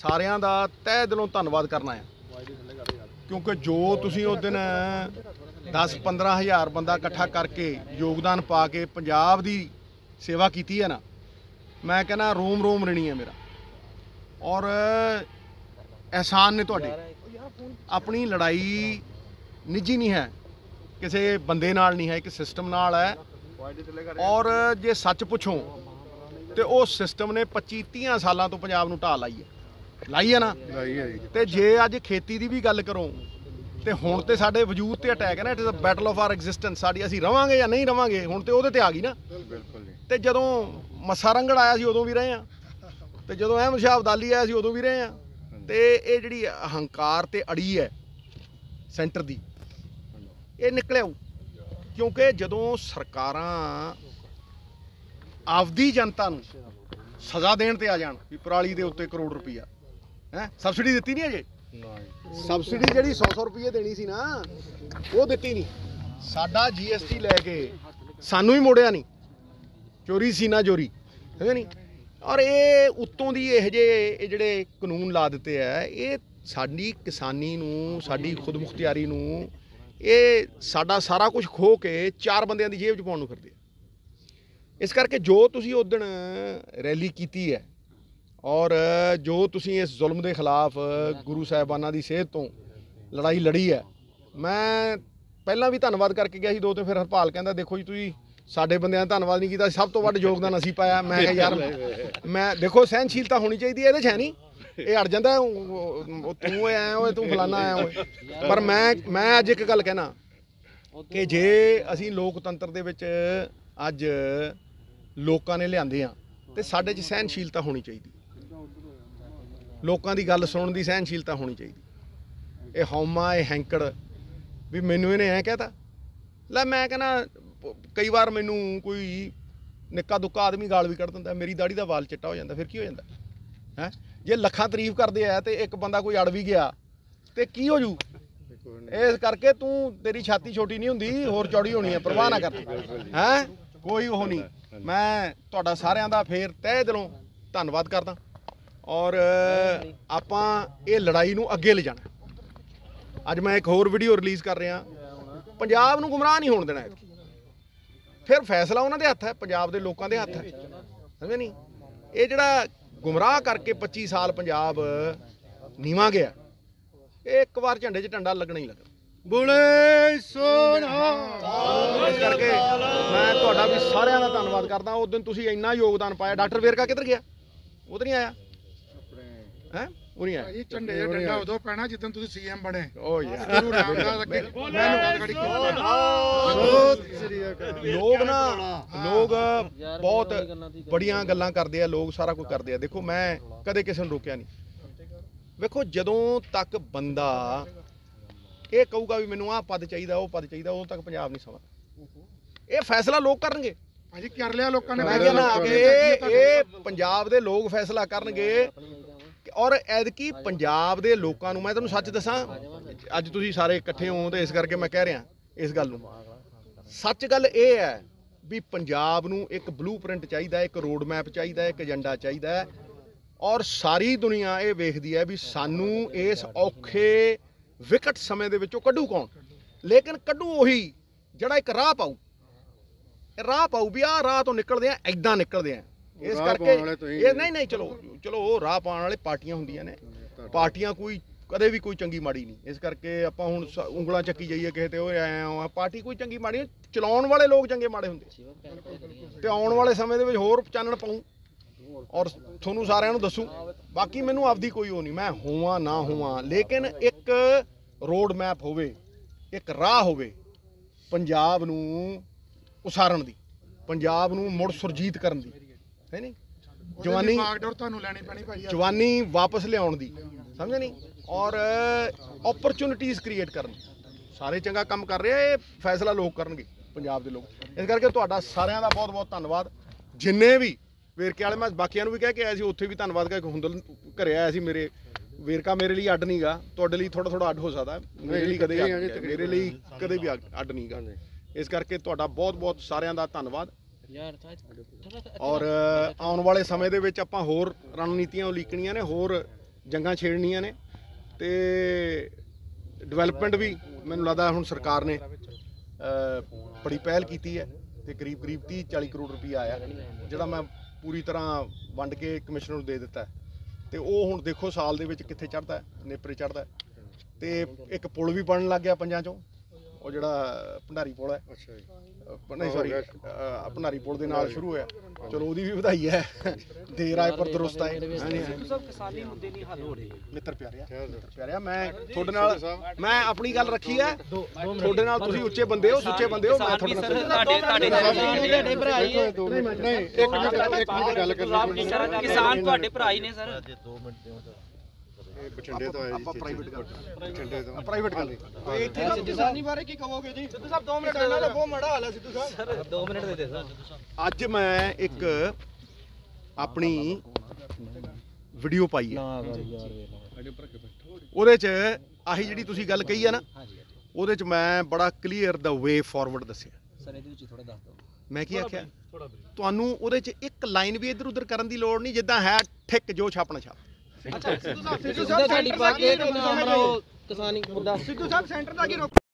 ਸਾਰਿਆਂ ਦਾ ਤਹਿ ਦਿਲੋਂ ਧੰਨਵਾਦ ਕਰਨਾ ਹੈ, ਕਿਉਂਕਿ ਜੋ ਤੁਸੀਂ ਉਸ ਦਿਨ 10-15 ਹਜ਼ਾਰ ਬੰਦਾ ਇਕੱਠਾ ਕਰਕੇ ਯੋਗਦਾਨ ਪਾ ਕੇ ਪੰਜਾਬ ਦੀ ਸੇਵਾ ਕੀਤੀ ਹੈ ਨਾ, ਮੈਂ ਕਹਿੰਦਾ ਰੋਮ ਰੋਮ ਰਣੀ ਹੈ ਮੇਰਾ। ਔਰ ਅਹਿਸਾਨ ਨੇ ਤੁਹਾਡੇ। ਆਪਣੀ ਲੜਾਈ ਨਿੱਜੀ ਨਹੀਂ ਹੈ, ਕਿਸੇ ਬੰਦੇ ਨਾਲ ਨਹੀਂ ਹੈ, ਇੱਕ ਸਿਸਟਮ ਨਾਲ ਹੈ। ਔਰ ਜੇ ਸੱਚ ਪੁੱਛੋ ਤੇ ਉਹ ਸਿਸਟਮ ਨੇ 25-30 ਸਾਲਾਂ ਤੋਂ ਪੰਜਾਬ ਨੂੰ ਢਾਹ ਲਾਈ ਹੈ ਨਾ। ਤੇ ਜੇ ਅੱਜ ਖੇਤੀ ਦੀ ਵੀ ਗੱਲ ਕਰੋ ਤੇ ਹੁਣ ਤੇ ਸਾਡੇ ਵਜੂਦ ਤੇ ਅਟੈਕ ਹੈ ਨਾ। It is a battle of our existence. ਸਾਡੀ ਅਸੀਂ ਰਵਾਂਗੇ ਜਾਂ ਨਹੀਂ ਰਵਾਂਗੇ ਹੁਣ ਤੇ ਉਹਦੇ ਤੇ ਆ ਗਈ ਨਾ। ਤੇ ਜਦੋਂ ਮੱਸਾ ਰੰਗੜ ਆਇਆ ਸੀ ਉਦੋਂ ਵੀ ਰਹੇ ਆ, ਤੇ ਜਦੋਂ ਅਹਿਮਦ ਸ਼ਾਹ ਅਬਦਾਲੀ ਆਇਆ ਸੀ ਉਦੋਂ ਵੀ ਰਹੇ ਆ। ਤੇ ਇਹ ਜਿਹੜੀ ਹੰਕਾਰ ਤੇ ਅੜੀ ਹੈ ਸੈਂਟਰ ਦੀ, ਇਹ ਨਿਕਲਿਆ। ਕਿਉਂਕਿ ਜਦੋਂ ਸਰਕਾਰਾਂ ਆਪਦੀ ਜਨਤਾ ਨੂੰ ਸਜ਼ਾ ਦੇਣ ਤੇ ਆ ਜਾਣ ਵੀ ਪਰਾਲੀ ਦੇ ਉੱਤੇ ਕਰੋੜ ਰੁਪਈਆ ਹੈ ਸਬਸਿਡੀ ਦਿੱਤੀ ਨਹੀਂ ਅਜੇ। ਸਬਸਿਡੀ ਜਿਹੜੀ 100 ਰੁਪਏ ਦੇਣੀ ਸੀ ਨਾ, ਉਹ ਦਿੱਤੀ ਨਹੀਂ। ਸਾਡਾ GST ਲੈ ਕੇ ਸਾਨੂੰ ਹੀ ਮੋੜਿਆ ਨਹੀਂ, ਚੋਰੀ ਸੀਨਾ ਚੋਰੀ ਹੈ ਨਹੀਂ। ਔਰ ਇਹ ਉੱਤੋਂ ਦੀ ਇਹ ਜਿਹੜੇ ਕਾਨੂੰਨ ਲਾ ਦਿੱਤੇ ਹੈ, ਇਹ ਸਾਡੀ ਕਿਸਾਨੀ ਨੂੰ, ਸਾਡੀ ਖੁਦਮੁਖਤਿਆਰੀ ਨੂੰ, ਇਹ ਸਾਡਾ ਸਾਰਾ ਕੁਝ ਖੋਹ ਕੇ 4 ਬੰਦਿਆਂ ਦੀ ਜੇਬ 'ਚ ਪਾਉਣ ਨੂੰ ਫਿਰਦੇ ਆ। ਇਸ ਕਰਕੇ ਜੋ ਤੁਸੀਂ ਉਸ ਦਿਨ ਰੈਲੀ ਕੀਤੀ ਹੈ ਔਰ ਜੋ ਤੁਸੀਂ ਇਸ ਜ਼ੁਲਮ ਦੇ ਖਿਲਾਫ ਗੁਰੂ ਸਾਹਿਬਾਨਾਂ ਦੀ ਸੇਧ ਤੋਂ ਲੜਾਈ ਲੜੀ ਹੈ, ਮੈਂ ਪਹਿਲਾਂ ਵੀ ਧੰਨਵਾਦ ਕਰਕੇ ਗਿਆ ਸੀ 2 ਤੇ ਫਿਰ ਹਰਪਾਲ ਕਹਿੰਦਾ ਦੇਖੋ ਜੀ ਤੁਸੀਂ ਸਾਡੇ ਬੰਦਿਆਂ ਦਾ ਧੰਨਵਾਦ ਨਹੀਂ ਕੀਤਾ, ਸਭ ਤੋਂ ਵੱਧ ਯੋਗਦਾਨ ਅਸੀਂ ਪਾਇਆ। ਮੈਂ ਕਿਹਾ ਯਾਰ ਮੈਂ ਦੇਖੋ ਸਹਿਨਸ਼ੀਲਤਾ ਹੋਣੀ ਚਾਹੀਦੀ ਹੈ, ਇਹਦੇ 'ਚ ਹੈ ਨਹੀਂ। ਇਹ ਅੜ ਜਾਂਦਾ ਤੂੰ ਆਇਆ ਓਏ, ਤੂੰ ਫਲਾਨਾ ਆਇਆ ਓਏ। ਪਰ ਮੈਂ ਅੱਜ ਇੱਕ ਗੱਲ ਕਹਿਣਾ ਕਿ ਜੇ ਅਸੀਂ ਲੋਕਤੰਤਰ ਦੇ ਵਿੱਚ ਅੱਜ ਲੋਕਾਂ ਨੇ ਲਿਆਂਦੇ ਆ ਤੇ ਸਾਡੇ 'ਚ ਸਹਿਨਸ਼ੀਲਤਾ ਹੋਣੀ ਚਾਹੀਦੀ, ਲੋਕਾਂ ਦੀ ਗੱਲ ਸੁਣਨ ਦੀ ਸਹਿਨਸ਼ੀਲਤਾ ਹੋਣੀ ਚਾਹੀਦੀ। ਇਹ ਹਉਮਾ, ਇਹ ਹੈਂਕੜ ਵੀ ਮੈਨੂੰ ਇਹਨੇ ਐਂ ਕਹਿਤਾ ਲੈ, ਮੈਂ ਕਹਿੰਦਾ ਕਈ ਵਾਰ ਮੈਨੂੰ ਕੋਈ ਨਿੱਕਾ ਦੁੱਕਾ ਆਦਮੀ ਗਾਲ ਵੀ ਕੱਢ ਦਿੰਦਾ, ਮੇਰੀ ਦਾੜੀ ਦਾ ਵਾਲ ਚਿੱਟਾ ਹੋ ਜਾਂਦਾ, ਫਿਰ ਕੀ ਹੋ ਜਾਂਦਾ ਹੈ? ਜੇ ਲੱਖਾਂ ਤਾਰੀਫ ਕਰਦੇ ਆ ਤੇ ਇੱਕ ਬੰਦਾ ਕੋਈ ਅੜ ਵੀ ਗਿਆ ਤੇ ਕੀ ਹੋ ਜੂ? ਇਸ ਕਰਕੇ ਤੇਰੀ ਛਾਤੀ ਛੋਟੀ ਨਹੀਂ ਹੁੰਦੀ, ਹੋਰ ਚੌੜੀ ਹੋਣੀ ਹੈ, ਪਰਵਾਹ ਨਾ ਕਰ ਹੈ, ਕੋਈ ਉਹ ਨਹੀਂ। ਮੈਂ ਤੁਹਾਡਾ ਸਾਰਿਆਂ ਦਾ ਫੇਰ ਤਹਿ ਦਿਲੋਂ ਧੰਨਵਾਦ ਕਰਦਾ। ਔਰ ਆਪਾਂ ਇਹ ਲੜਾਈ ਨੂੰ ਅੱਗੇ ਲਿਜਾਣਾ। ਅੱਜ ਮੈਂ ਇੱਕ ਹੋਰ ਵੀਡੀਓ ਰਿਲੀਜ਼ ਕਰ ਰਿਹਾ, ਪੰਜਾਬ ਨੂੰ ਗੁੰਮਰਾਹ ਨਹੀਂ ਹੋਣ ਦੇਣਾ। ਫਿਰ ਫੈਸਲਾ ਉਹਨਾਂ ਦੇ ਹੱਥ ਹੈ, ਪੰਜਾਬ ਦੇ ਲੋਕਾਂ ਦੇ ਹੱਥ ਹੈ, ਸਮਝੇ ਨਹੀਂ? ਇਹ ਜਿਹੜਾ ਗੁੰਮਰਾਹ ਕਰਕੇ 25 ਸਾਲ ਪੰਜਾਬ ਨੀਵਾਂ ਗਿਆ, ਇਹ ਇੱਕ ਵਾਰ ਝੰਡੇ 'ਚ ਡੰਡਾ ਲੱਗਣਾ ਹੀ ਲੱਗਣਾ। ਬੋਲੇ ਸੋਨਾ। ਇਸ ਕਰਕੇ ਮੈਂ ਤੁਹਾਡਾ ਵੀ ਸਾਰਿਆਂ ਦਾ ਧੰਨਵਾਦ ਕਰਦਾ। ਉਸ ਦਿਨ ਤੁਸੀਂ ਇੰਨਾ ਯੋਗਦਾਨ ਪਾਇਆ। ਡਾਕਟਰ ਵੇਰਕਾ ਕਿੱਧਰ ਗਿਆ? ਉਹ ਤਾਂ ਨਹੀਂ ਆਇਆ ਹੈ? ਉਹ ਨਹੀਂ ਆਇਆ। ਝੰਡੇ ਦਾ ਡੰਡਾ ਉਦੋਂ ਪੈਣਾ ਜਦੋਂ ਤੁਸੀਂ CM ਬਣੇ। ਓ ਯਾਰ ਲੋਕ ਬਹੁਤ ਬੜੀਆਂ ਗੱਲਾਂ ਕਰਦੇ ਆ, ਲੋਕ ਸਾਰਾ ਕੁਝ ਕਰਦੇ ਆ। ਦੇਖੋ ਮੈਂ ਕਦੇ ਕਿਸੇ ਨੂੰ ਰੋਕਿਆ ਨਹੀਂ। ਵੇਖੋ ਜਦੋਂ ਤੱਕ ਬੰਦਾ ਇਹ ਕਹੂਗਾ ਵੀ ਮੈਨੂੰ ਆਹ ਪਦ ਚਾਹੀਦਾ, ਉਹ ਪਦ ਚਾਹੀਦਾ, ਉਦੋਂ ਤੱਕ ਪੰਜਾਬ ਨਹੀਂ ਸੰਭਲਦਾ। ਇਹ ਫੈਸਲਾ ਲੋਕ ਕਰਨਗੇ। ਅਜੀ ਕਰ ਲਿਆ ਲੋਕਾਂ ਨੇ। ਮੈਂ ਕਹਿੰਦਾ ਇਹ ਪੰਜਾਬ ਦੇ ਲੋਕ ਫੈਸਲਾ ਕਰਨਗੇ। ਔਰ ਐਤਕੀ ਪੰਜਾਬ ਦੇ ਲੋਕਾਂ ਨੂੰ ਮੈਂ ਤੁਹਾਨੂੰ ਸੱਚ ਦੱਸਾਂ, ਅੱਜ ਤੁਸੀਂ ਸਾਰੇ ਇਕੱਠੇ ਹੋ ਤੇ ਇਸ ਕਰਕੇ ਮੈਂ ਕਹਿ ਰਿਹਾ ਇਸ ਗੱਲ ਨੂੰ। ਸੱਚ ਗੱਲ ਇਹ ਹੈ ਵੀ ਪੰਜਾਬ ਨੂੰ ਇੱਕ ਬਲੂਪ੍ਰਿੰਟ ਚਾਹੀਦਾ, ਇੱਕ ਰੋਡ ਮੈਪ ਚਾਹੀਦਾ, ਇੱਕ ਏਜੰਡਾ ਚਾਹੀਦਾ। ਔਰ ਸਾਰੀ ਦੁਨੀਆ ਇਹ ਵੇਖਦੀ ਹੈ ਵੀ ਸਾਨੂੰ ਇਸ ਔਖੇ ਵਿਕਟ ਸਮੇਂ ਦੇ ਵਿੱਚੋਂ ਕੱਢੂ ਕੌਣ। ਲੇਕਿਨ ਕੱਢੂ ਉਹੀ ਜਿਹੜਾ ਇੱਕ ਰਾਹ ਪਾਊ ਵੀ ਆਹ ਰਾਹ ਤੋਂ ਨਿਕਲਦੇ ਆ, ਐਦਾਂ ਨਿਕਲਦੇ ਆ। ਇਸ ਕਰਕੇ ਇਹ ਨਹੀਂ ਚਲੋ ਉਹ ਰਾਹ ਪਾਉਣ ਵਾਲੇ ਪਾਰਟੀਆਂ ਹੁੰਦੀਆਂ ਨੇ। ਪਾਰਟੀਆਂ ਕੋਈ ਕਦੇ ਵੀ ਕੋਈ ਚੰਗੀ ਮਾੜੀ ਨਹੀਂ। ਇਸ ਕਰਕੇ ਆਪਾਂ ਹੁਣ ਉਂਗਲਾਂ ਚੱਕੀ ਜਾਈਏ ਕਿਸੇ ਤੇ ਉਹ ਆਇਆ ਪਾਰਟੀ ਕੋਈ ਚੰਗੀ ਮਾੜੀ, ਚਲਾਉਣ ਵਾਲੇ ਲੋਕ ਚੰਗੇ ਮਾੜੇ ਹੁੰਦੇ। ਤੇ ਆਉਣ ਵਾਲੇ ਸਮੇਂ ਦੇ ਵਿੱਚ ਹੋਰ ਚਾਨਣ ਪਾਊ ਔਰ ਤੁਹਾਨੂੰ ਸਾਰਿਆਂ ਨੂੰ ਦੱਸੂ। ਬਾਕੀ ਮੈਨੂੰ ਆਪਦੀ ਕੋਈ ਉਹ ਨਹੀਂ, ਮੈਂ ਹੋਵਾਂ ਨਾ ਹੋਵਾਂ, ਲੇਕਿਨ ਇੱਕ ਰੋਡ ਮੈਪ ਹੋਵੇ, ਇੱਕ ਰਾਹ ਹੋਵੇ ਪੰਜਾਬ ਨੂੰ ਉਸਾਰਨ ਦੀ, ਪੰਜਾਬ ਨੂੰ ਮੁੜ ਸੁਰਜੀਤ ਕਰਨ ਦੀ, ਹੈ ਨਹੀਂ? ਜਵਾਨੀ ਤੁਹਾਨੂੰ ਲੈਣੀ ਪੈਣੀ ਭਾਈ, ਜਵਾਨੀ ਵਾਪਸ ਲਿਆਉਣ ਦੀ, ਸਮਝੇ ਨਹੀਂ? ਔਰ ਓਪਰਚੁਨਿਟੀਜ਼ ਕ੍ਰੀਏਟ ਕਰਨ। ਸਾਰੇ ਚੰਗਾ ਕੰਮ ਕਰ ਰਹੇ, ਇਹ ਫੈਸਲਾ ਲੋਕ ਕਰਨਗੇ, ਪੰਜਾਬ ਦੇ ਲੋਕ। ਇਸ ਕਰਕੇ ਤੁਹਾਡਾ ਸਾਰਿਆਂ ਦਾ ਬਹੁਤ ਬਹੁਤ ਧੰਨਵਾਦ। ਜਿੰਨੇ ਵੀ ਵੇਰਕੇ ਵਾਲੇ, ਮੈਂ ਬਾਕੀਆਂ ਨੂੰ ਵੀ ਕਹਿ ਕੇ ਆਇਆ ਸੀ, ਉੱਥੇ ਵੀ ਧੰਨਵਾਦ ਕਰਕੇ ਹੁੰਦਲ ਘਰੇ ਆਇਆ ਸੀ। ਮੇਰੇ ਵੇਰਕਾ ਮੇਰੇ ਲਈ ਅੱਡ ਨਹੀਂਗਾ, ਤੁਹਾਡੇ ਲਈ ਥੋੜਾ ਅੱਡ ਹੋ ਸਕਦਾ, ਮੇਰੇ ਲਈ ਕਦੇ ਵੀ ਅੱਡ ਨਹੀਂਗਾ। ਇਸ ਕਰਕੇ ਤੁਹਾਡਾ ਬਹੁਤ ਬਹੁਤ ਸਾਰਿਆਂ ਦਾ ਧੰਨਵਾਦ। ਔਰ ਆਉਣ ਵਾਲੇ ਸਮੇਂ ਦੇ ਵਿੱਚ ਆਪਾਂ ਹੋਰ ਰਣਨੀਤੀਆਂ ਉਲੀਕਣੀਆਂ ਨੇ, ਹੋਰ ਜੰਗਾਂ ਛੇੜਨੀਆਂ ਨੇ ਤੇ ਡਿਵੈਲਪਮੈਂਟ ਵੀ ਮੈਨੂੰ ਲੱਗਦਾ ਹੁਣ ਸਰਕਾਰ ਨੇ ਬੜੀ ਪਹਿਲ ਕੀਤੀ ਹੈ ਤੇ ਕਰੀਬ 30-40 ਕਰੋੜ ਰੁਪਈਆ ਆਇਆ ਜਿਹੜਾ ਮੈਂ ਪੂਰੀ ਤਰ੍ਹਾਂ ਵੰਡ ਕੇ ਕਮਿਸ਼ਨਰ ਨੂੰ ਦੇ ਦਿੱਤਾ ਤੇ ਉਹ ਹੁਣ ਦੇਖੋ ਸਾਲ ਦੇ ਵਿੱਚ ਕਿੱਥੇ ਚੜ੍ਹਦਾ ਨੇਪਰੇ ਚੜ੍ਹਦਾ ਤੇ ਇੱਕ ਪੁਲ ਵੀ ਬਣਨ ਲੱਗ ਗਿਆ ਪੰਜਾਂ ਚੋਂ ਉਹ ਜਿਹੜਾ ਭੰਡਾਰੀ ਪੁਲ ਹੈ ਅੱਛਾ ਜੀ ਨਹੀਂ ਸੌਰੀ ਭੰਡਾਰੀ ਪੁਲ ਦੇ ਨਾਲ ਸ਼ੁਰੂ ਹੋਇਆ ਚਲੋ ਉਹਦੀ ਵੀ ਵਧਾਈ ਹੈ ਦੇਰ ਆਏ ਪਰ ਦਰੁਸਤ ਆਏ ਸਭ ਕਿਸਾਨੀ ਮੁੱਦੇ ਨਹੀਂ ਹੱਲ ਹੋ ਰਹੇ ਮਿੱਤਰ ਪਿਆਰਿਆ ਮੈਂ ਤੁਹਾਡੇ ਨਾਲ ਮੈਂ ਆਪਣੀ ਗੱਲ ਰੱਖੀ ਹੈ ਤੁਹਾਡੇ ਨਾਲ ਤੁਸੀਂ ਉੱਚੇ ਬੰਦੇ ਹੋ ਸੁੱਚੇ ਬੰਦੇ ਹੋ ਮੈਂ ਤੁਹਾਡੇ ਤੁਹਾਡੇ ਭਰਾ ਹੀ ਹੈ ਨਹੀਂ ਇੱਕ ਮਿੰਟ ਗੱਲ ਕਰ ਲਓ ਕਿਸਾਨ ਤੁਹਾਡੇ ਭਰਾ ਹੀ ਨੇ ਸਰ ਬਠਿੰਡੇ ਤੋਂ ਆਏ ਆਪਾਂ ਪ੍ਰਾਈਵੇਟ ਗੱਲ ਬਠਿੰਡੇ ਤੋਂ ਪ੍ਰਾਈਵੇਟ ਗੱਲ ਇੱਥੇ ਕਿਸਾਨੀ ਬਾਰੇ ਕੀ ਕਹੋਗੇ ਜੀ ਸਿੱਧੂ ਸਾਹਿਬ 2 ਮਿੰਟ ਇਹਨਾਂ ਦਾ ਬਹੁਤ ਮਾੜਾ ਹਾਲ ਹੈ ਸਿੱਧੂ ਸਾਹਿਬ ਸਰ 2 ਮਿੰਟ ਦੇ ਦੇ ਸਰ ਅੱਜ ਮੈਂ ਇੱਕ ਆਪਣੀ ਵੀਡੀਓ ਪਾਈ ਹੈ ਉਹਦੇ 'ਚ ਆਹੀ ਜਿਹੜੀ ਤੁਸੀਂ ਗੱਲ ਕਹੀ ਹੈ ਨਾ ਉਹਦੇ 'ਚ ਮੈਂ ਬੜਾ ਕਲੀਅਰ ਦਾ ਵੇ ਫਾਰਵਰਡ ਦੱਸਿਆ ਸਰ ਇਹਦੇ ਵਿੱਚ ਥੋੜਾ ਦੱਸ ਦਿਓ ਮੈਂ ਕੀ ਆਖਿਆ ਤੁਹਾਨੂੰ ਉਹਦੇ 'ਚ ਇੱਕ ਲਾਈਨ ਵੀ ਇੱਧਰ ਉੱਧਰ ਕਰਨ ਦੀ ਲੋੜ ਨਹੀਂ ਜਿੱਦਾਂ ਹੈ ਠਿੱਕ ਜੋ ਛਾਪਣਾ ਛਾਪ ਸਿੱਧੂ ਸਾਹਿਬ ਤੁਹਾਡੀ ਬਾਤ ਇਹ ਕਿਸਾਨੀ ਮੁੱਦਾ ਸਿੱਧੂ ਸਾਹਿਬ ਸੈਂਟਰ ਦਾ ਕੀ